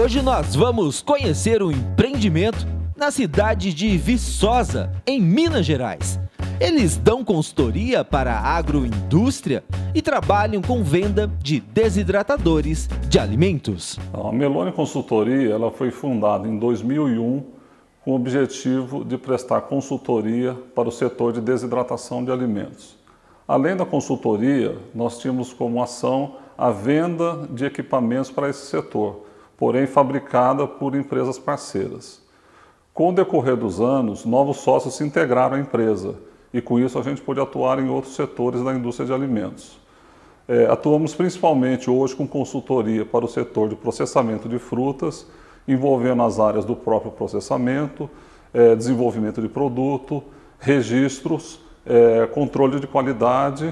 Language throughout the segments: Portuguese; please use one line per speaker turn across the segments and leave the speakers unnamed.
Hoje nós vamos conhecer um empreendimento na cidade de Viçosa, em Minas Gerais. Eles dão consultoria para a agroindústria e trabalham com venda de desidratadores de alimentos.
A Meloni Consultoria ela foi fundada em 2001 com o objetivo de prestar consultoria para o setor de desidratação de alimentos. Além da consultoria, nós tínhamos como ação a venda de equipamentos para esse setor, porém fabricada por empresas parceiras. Com o decorrer dos anos, novos sócios se integraram à empresa e com isso a gente pôde atuar em outros setores da indústria de alimentos. Atuamos principalmente hoje com consultoria para o setor de processamento de frutas, envolvendo as áreas do próprio processamento, desenvolvimento de produto, registros, controle de qualidade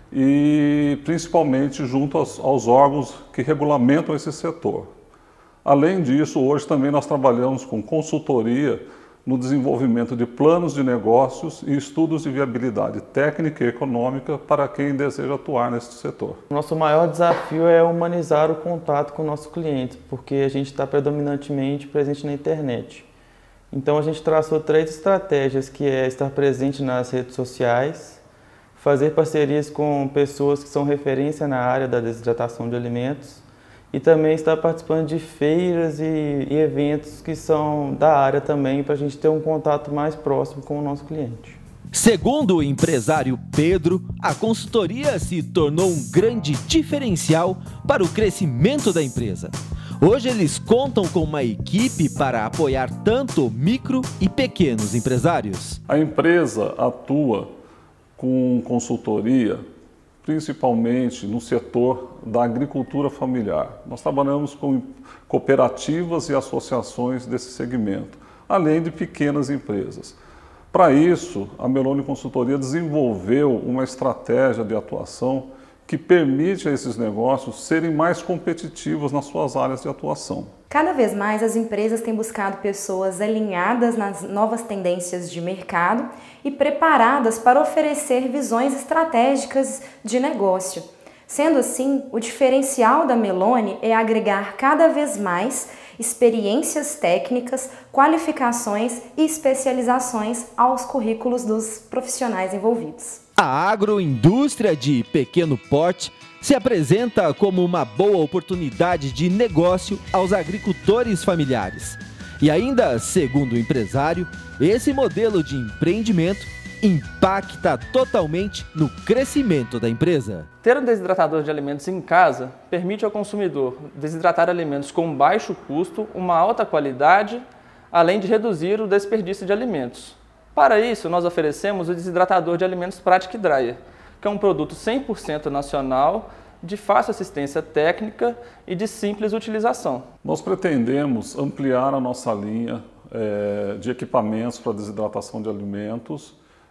e principalmente junto aos órgãos que regulamentam esse setor. Além disso, hoje também nós trabalhamos com consultoria no desenvolvimento de planos de negócios e estudos de viabilidade técnica e econômica para quem deseja atuar nesse setor.
Nosso maior desafio é humanizar o contato com o nosso cliente, porque a gente está predominantemente presente na internet. Então a gente traçou 3 estratégias, que é estar presente nas redes sociais, fazer parcerias com pessoas que são referência na área da desidratação de alimentos e também estar participando de feiras e eventos que são da área também, para a gente ter um contato mais próximo com o nosso cliente.
Segundo o empresário Pedro, a consultoria se tornou um grande diferencial para o crescimento da empresa. Hoje eles contam com uma equipe para apoiar tanto micro e pequenos empresários.
A empresa atua com consultoria principalmente no setor da agricultura familiar. Nós trabalhamos com cooperativas e associações desse segmento, além de pequenas empresas. Para isso, a Meloni Consultoria desenvolveu uma estratégia de atuação que permite a esses negócios serem mais competitivos nas suas áreas de atuação.
Cada vez mais as empresas têm buscado pessoas alinhadas nas novas tendências de mercado e preparadas para oferecer visões estratégicas de negócio. Sendo assim, o diferencial da Meloni é agregar cada vez mais experiências técnicas, qualificações e especializações aos currículos dos profissionais envolvidos.
A agroindústria de pequeno porte se apresenta como uma boa oportunidade de negócio aos agricultores familiares. E ainda, segundo o empresário, esse modelo de empreendimento impacta totalmente no crescimento da empresa.
Ter um desidratador de alimentos em casa permite ao consumidor desidratar alimentos com baixo custo, uma alta qualidade, além de reduzir o desperdício de alimentos. Para isso, nós oferecemos o desidratador de alimentos Pratic Dryer, que é um produto 100% nacional, de fácil assistência técnica e de simples utilização.
Nós pretendemos ampliar a nossa linha de equipamentos para desidratação de alimentos,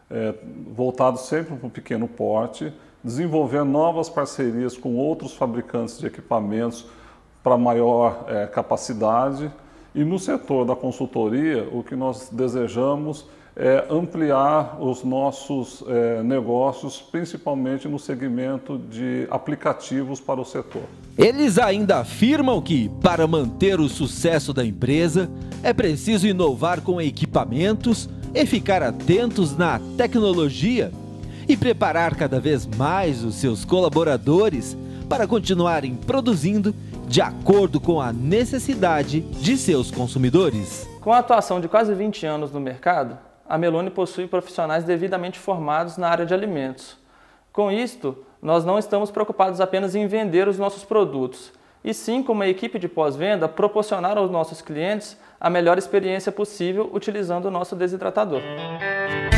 voltados sempre para o pequeno porte, desenvolver novas parcerias com outros fabricantes de equipamentos para maior capacidade. E no setor da consultoria, o que nós desejamos é ampliar os nossos negócios, principalmente no segmento de aplicativos para o setor.
Eles ainda afirmam que, para manter o sucesso da empresa, é preciso inovar com equipamentos e ficar atentos na tecnologia e preparar cada vez mais os seus colaboradores para continuarem produzindo de acordo com a necessidade de seus consumidores.
Com a atuação de quase 20 anos no mercado, a Meloni possui profissionais devidamente formados na área de alimentos. Com isto, nós não estamos preocupados apenas em vender os nossos produtos, e sim, com uma equipe de pós-venda, proporcionar aos nossos clientes a melhor experiência possível utilizando o nosso desidratador.